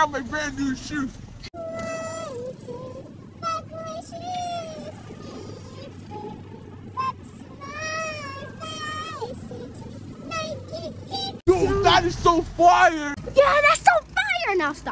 got my brand new shoes. Dude, that is so fire! Yeah, that's so fire! Now stop.